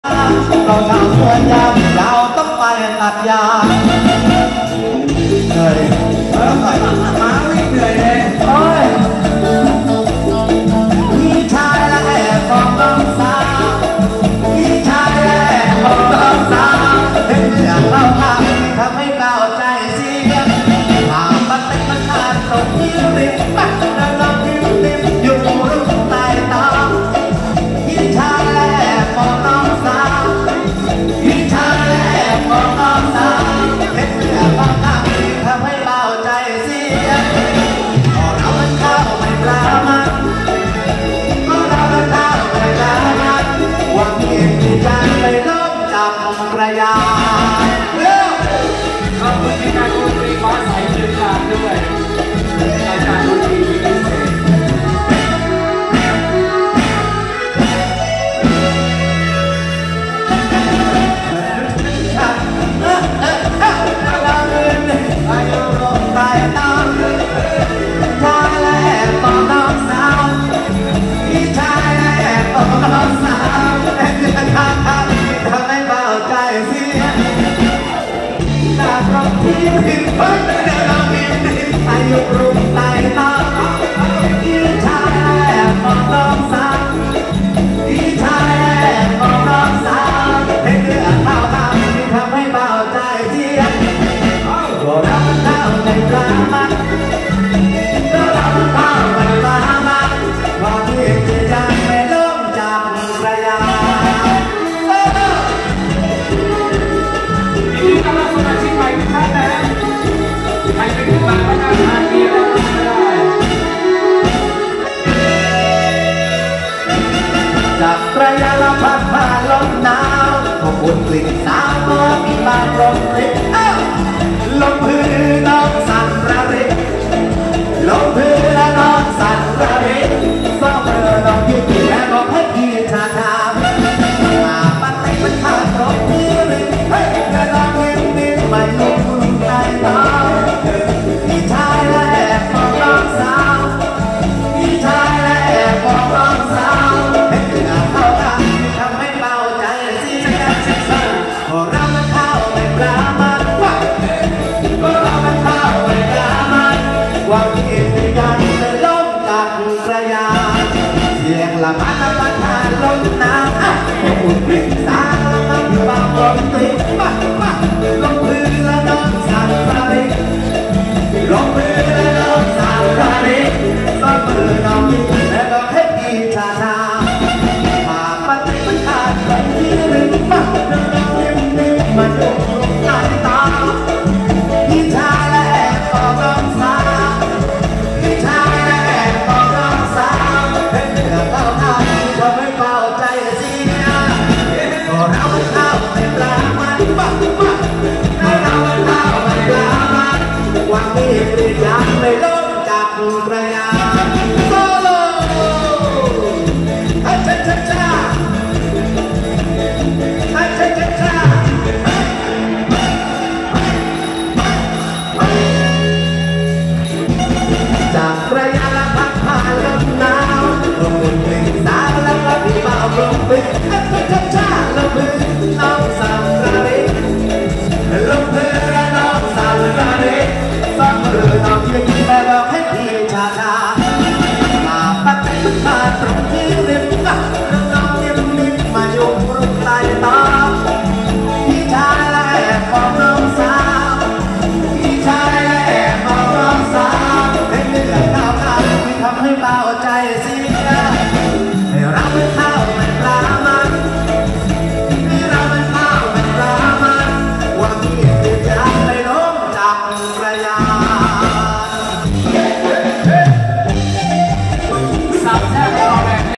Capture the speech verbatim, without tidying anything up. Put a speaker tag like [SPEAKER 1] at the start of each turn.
[SPEAKER 1] เราชาวสวนยางเราต้องไปตัดยางเหนื่อยเออมาวิ่งเหนื่อยเลยโอ้ยพี่ชายและแอบมองน้องสาวพี่ชายและแอบมองน้องสาวเห็นเรื่องเราทำทำให้เราใจเสียถามมันเป็นมันขาดตรงที่ริมปักแล้วเราริมริมอยู่รูปใต้ตาพี่ชายและแอบมองน้องสาวพี่ชายและแอบมองน้องสาวเห็นเรื่องเราทำทำให้เราใจเสียพอเรามันเข้าไม่ปลามันก็เรามันเข้าไม่ปลามันหวังเห็นที่จะไปล้มจับกระยา
[SPEAKER 2] ขอบคุณที่การดนตรีฟ้าใสเชิญการด้วยอาจารย์ดนตรีพิเศษ
[SPEAKER 1] เราเดินอายุลงไปตามชายและแอบมองน้องสาวพี่ชายและแอบมองน้องสาวแต่เรื่องทางทางทำให้เบาใจเสียจากตรงที่ริมฝั่งเดินเราริมริมอายุรุ่งใต้ตาพี่ชายและแอบมองน้องสาวพี่ชายและแอบมองน้องสาวให้เรื่องเท่าทางที่ทำให้เบาใจเสียก็เราเท่าในปลามันก็เราเท่าในปลามันความเห็นที่ยังไม่ล้มจากระยะ
[SPEAKER 2] ยินดีต้อนรับสมาชิกใหม่ทุกท่านนะใครเป็นผู้มาประกาศทางนี้แล้วไม่ได้
[SPEAKER 1] จากระยะเราพัดผ่านลมหนาวขอบคุณกลิ่นสาวมอมีบางลมพลิกลมพื้นน้องสั่นระริกลมพื้นและน้องสั่นระริกซ้อมเรือน้องยืดและบอกให้พี่ชาทามมาปัดให้มันขาดตรงที่ริมเฮ้ยเธอลองยิ้มยิ้มไม่ลงใจน้องพี่ชายและแอบมองน้องสาวพี่ชายและแอบมองน้องสาวเห็นเรื่องเข้าทางที่ทำให้เบาใจเสียพอเรามันเข้าไปปลามันก็เรามันเข้าไปปลามันความคิดที่ยังไม่ล้มจากกระยาเสียงละมันละมันผ่านลมหนาวก็อุ่นกลิ่นสาวน้ำอยู่บางลมตีมามาลมพื้นและน้องสั่นระริกลมพื้นและน้องสั่นระริกซ้อนมือน้องยิ้มและก็ให้พี่ชาชามาปัดให้มันขาดไปที่ริมมาน้องยิ้มยิ้มมาดูใต้ตาพี่ชายและแอบมองน้องสาวพี่ชายและแอบมองน้องสาวเห็นเรื่องเข้าทางที่ทำให้เบาใจเสียก็เราไม่เข้าไปปลามันบ้าบ้าก็เราไม่เข้าไปปลามันหวังที่ปริญญาไม่ล้มจากกระ